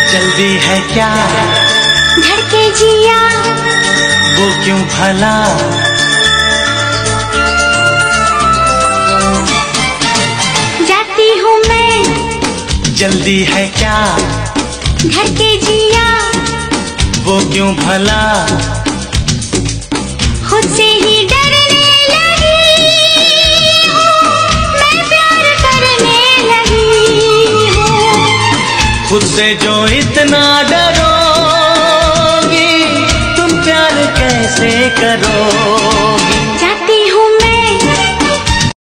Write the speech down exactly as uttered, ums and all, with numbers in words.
जल्दी है क्या धड़के जिया, वो क्यों भला, जाती हूँ मैं, जल्दी है क्या धड़के जिया, वो क्यों भला, खुद से ही डरने लगी हूँ, मैं प्यार करने लगी हूँ। खुद से जो इतना डरोगी तुम प्यार कैसे करोगी।